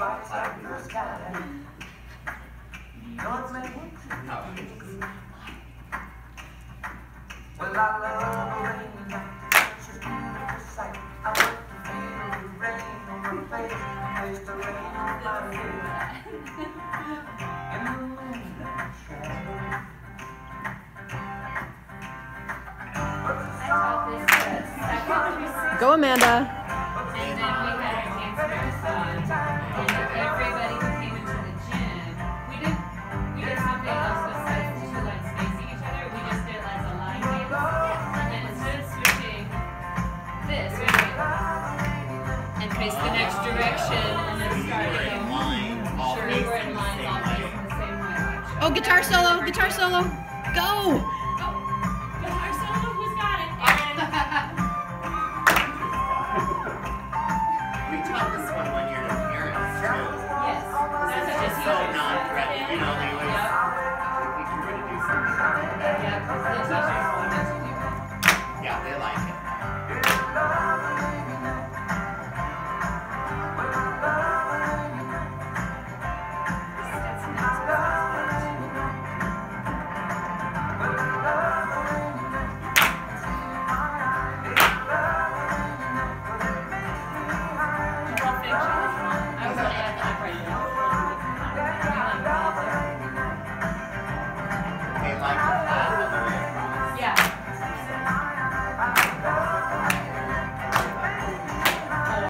Well, I love rain, it's a beautiful sight. I want to feel the rain on my face, taste the rain on my head. In the moonlight shadow. Go, Amanda. And then we had our dance marathon, and everybody who came into the gym, we did something else besides two lines facing each other. We just did like a line dance, and then instead of switching this, we went and face the next direction, and then started in line. Sure, we were in line all facing the same way. Oh, guitar solo, guitar solo. Go! Guitar solo, who's got it? We taught this one year to parents too. Yes. That's It's so not, you know,